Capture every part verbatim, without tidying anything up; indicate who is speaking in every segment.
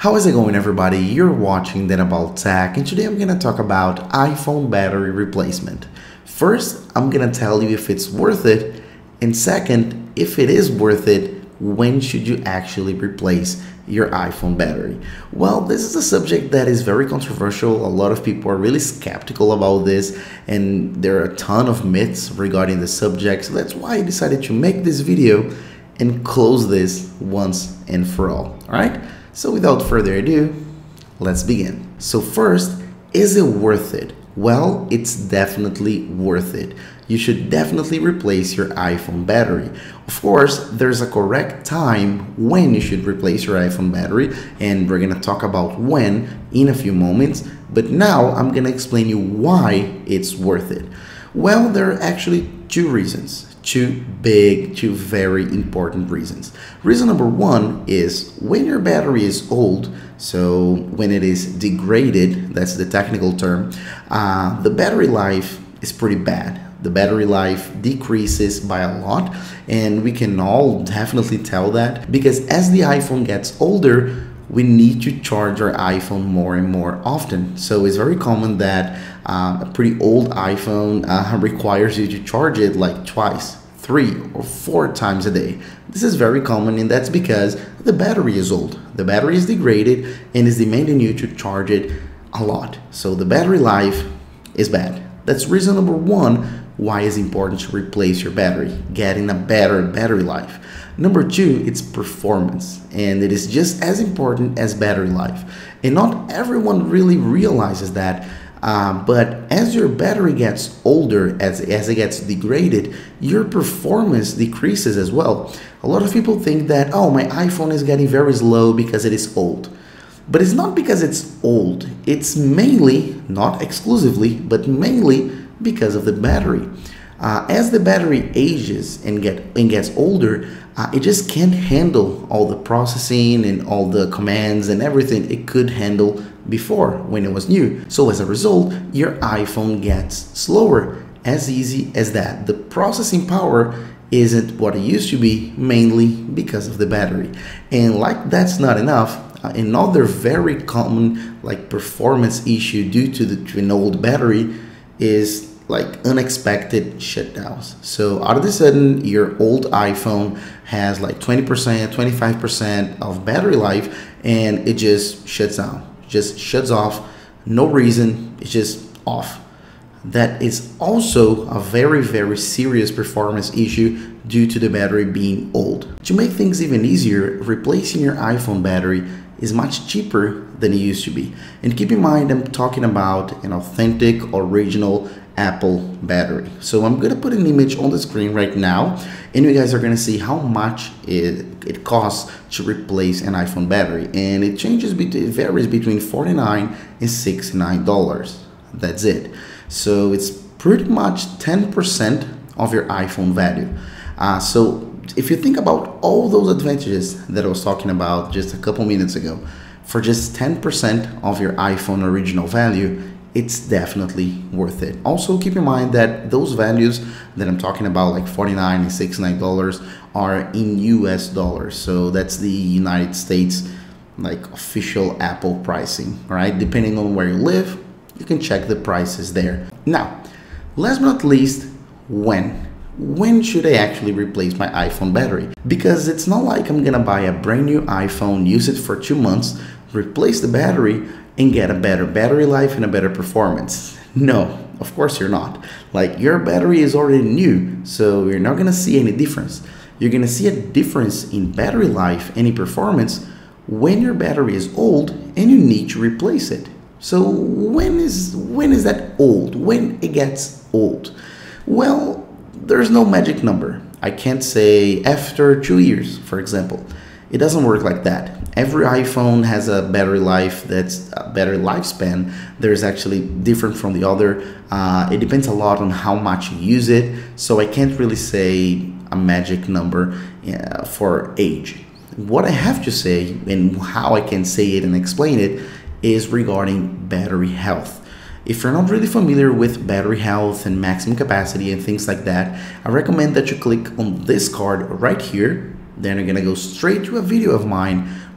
Speaker 1: How is it going, everybody? You're watching Then About Tech, and today I'm going to talk about iPhone battery replacement. First, I'm going to tell you if it's worth it, and second, if it is worth it, when should you actually replace your iPhone battery? Well, this is a subject that is very controversial. A lot of people are really skeptical about this, and there are a ton of myths regarding the subject, so that's why I decided to make this video and close this once and for all. All right? So without further ado, let's begin. So first, is it worth it? Well, it's definitely worth it. You should definitely replace your iPhone battery. Of course, there's a correct time when you should replace your iPhone battery, and we're gonna talk about when in a few moments, but now I'm gonna explain you why it's worth it. Well, there are actually two reasons. Two big, two very important reasons. Reason number one is when your battery is old, so when it is degraded, that's the technical term, uh, the battery life is pretty bad. The battery life decreases by a lot, and we can all definitely tell that because as the iPhone gets older, we need to charge our iPhone more and more often. So it's very common that uh, a pretty old iPhone uh, requires you to charge it like twice, three or four times a day. This is very common, and that's because the battery is old. The battery is degraded and is demanding you to charge it a lot. So the battery life is bad. That's reason number one why it's important to replace your battery, getting a better battery life. Number two, it's performance, and it is just as important as battery life. And not everyone really realizes that, uh, but as your battery gets older, as, as it gets degraded, your performance decreases as well. A lot of people think that, oh, my iPhone is getting very slow because it is old. But it's not because it's old. It's mainly, not exclusively, but mainly because of the battery. Uh, as the battery ages and get and gets older, uh, it just can't handle all the processing and all the commands and everything it could handle before when it was new. So as a result, your iPhone gets slower. As easy as that. The processing power isn't what it used to be, mainly because of the battery. And like that's not enough, uh, another very common like performance issue due to, the, to an old battery is like unexpected shutdowns. So out of the sudden, your old iPhone has like twenty percent, twenty-five percent of battery life, and it just shuts down, just shuts off, no reason, it's just off. That is also a very, very serious performance issue due to the battery being old. To make things even easier, replacing your iPhone battery is much cheaper than it used to be. And keep in mind, I'm talking about an authentic, original Apple battery. So I'm gonna put an image on the screen right now, and you guys are gonna see how much it, it costs to replace an iPhone battery. And it changes, it varies between forty-nine and sixty-nine dollars. That's it. So it's pretty much ten percent of your iPhone value. Uh, so if you think about all those advantages that I was talking about just a couple minutes ago, for just ten percent of your iPhone original value, it's definitely worth it. Also, keep in mind that those values that I'm talking about, like forty-nine and sixty-nine dollars, are in U S dollars. So that's the United States like official Apple pricing, all right? Depending on where you live, you can check the prices there. Now, last but not least, when? When should I actually replace my iPhone battery? Because it's not like I'm gonna buy a brand new iPhone, use it for two months, replace the battery, and get a better battery life and a better performance. No, of course you're not. Like, your battery is already new, so you're not gonna see any difference. You're gonna see a difference in battery life and in performance when your battery is old and you need to replace it. So when is when is that old? When it gets old? Well, there's no magic number. I can't say after two years, for example. It doesn't work like that. Every iPhone has a battery life that's a better lifespan. There's actually different from the other. Uh, it depends a lot on how much you use it. So I can't really say a magic number uh, for age. What I have to say and how I can say it and explain it is regarding battery health. If you're not really familiar with battery health and maximum capacity and things like that, I recommend that you click on this card right here. Then you're gonna go straight to a video of mine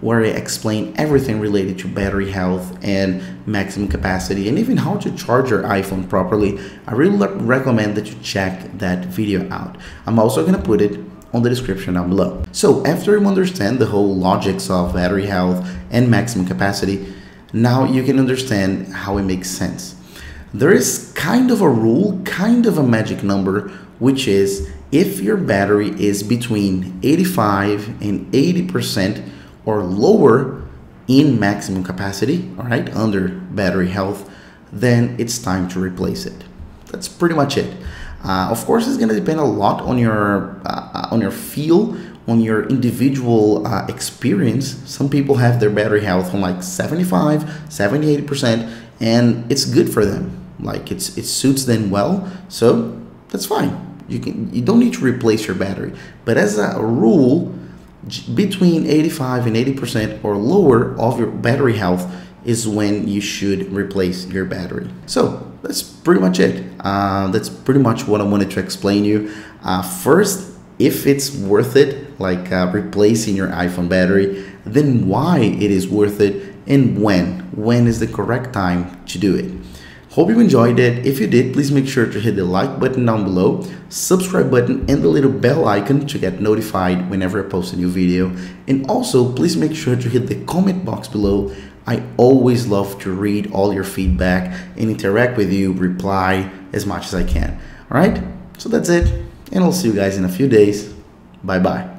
Speaker 1: where I explain everything related to battery health and maximum capacity and even how to charge your iPhone properly. I really recommend that you check that video out. I'm also going to put it on the description down below. So after you understand the whole logics of battery health and maximum capacity, now you can understand how it makes sense. There is kind of a rule, kind of a magic number, which is if your battery is between eighty-five and eighty percent or lower in maximum capacity, all right, under battery health, then it's time to replace it. That's pretty much it. Uh, of course, it's going to depend a lot on your uh, on your feel, on your individual uh, experience. Some people have their battery health on like seventy-five, seventy, eighty percent, and it's good for them. Like it's it suits them well, so that's fine. You can you don't need to replace your battery. But as a rule, between eighty-five and eighty percent or lower of your battery health is when you should replace your battery. So that's pretty much it. Uh, that's pretty much what I wanted to explain to you. Uh, first, if it's worth it, like uh, replacing your iPhone battery, then why it is worth it and when. When is the correct time to do it? Hope you enjoyed it. If you did, please make sure to hit the like button down below, subscribe button, and the little bell icon to get notified whenever I post a new video. And also, please make sure to hit the comment box below. I always love to read all your feedback and interact with you, reply as much as I can. All right, so that's it, and I'll see you guys in a few days. Bye bye.